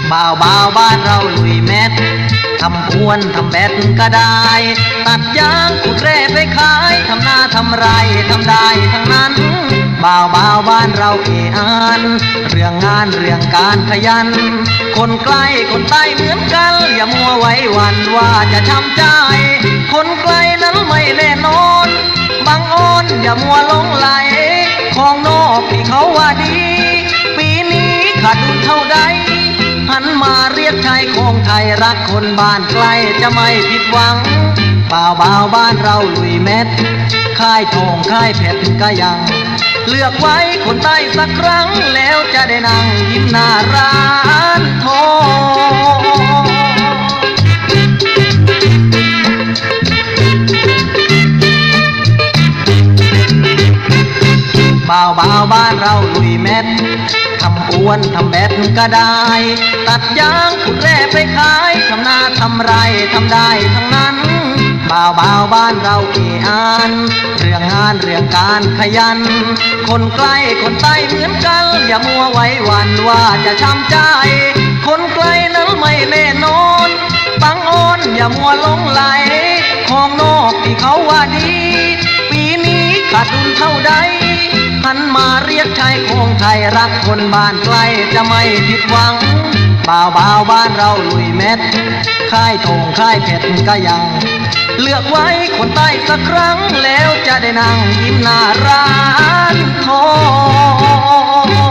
บ่าวบ้านเราลุยแมททำพวนทำแบดก็ได้ตัดยางขุดแร่ไปขายทำนาทำไรทำได้ทั้งนั้นบ่าวบ้านเราอ่านเรื่องงานเรื่องการขยันคนใกล้คนใต้เหมือนกันอย่ามัวไว้วันว่าจะช้ำใจคนไกลนั้นไม่แน่นอนบางอ้อนอย่ามัวหลงไหลของนอกที่เขาว่าดีปีนี้ขาดดุลเท่าใดหันมาเรียกชายของไทยรักคนบ้านไกลจะไม่ผิดหวังบ่าวบ้านเราลุยแมทค่ายทองค่ายเพชรก็ยังเลือกไว้คนใต้สักครั้งแล้วจะได้นั่งยิ้มหน้าร้านทองบ่าวบ้านเราลุยแมททำอวนทำแบดก็ได้ตัดยางขุดแร่ไปขายทำนาทำไรทำได้ทั้งนั้นบ่าวบ้านเราอ่านเรื่องงานเรื่องการขยันคนใกล้คนใต้เหมือนกันอย่ามัวไว้วันว่าจะช้ำใจคนไกลนั้นไม่แน่นอนบางอ้อนอย่ามัวหลงไหลของนอกที่เขาว่าดีปีนี้ขาดดุลเท่าใดหันมาเรียกชายของไทยรักคนบ้านไกลจะไม่ผิดหวังบ่าวบ้านเราลุยแมทค่ายทองค่ายเพชรก็ยังเลือกไว้คนใต้สักครั้งแล้วจะได้นั่งยิ้มหน้าร้านทอง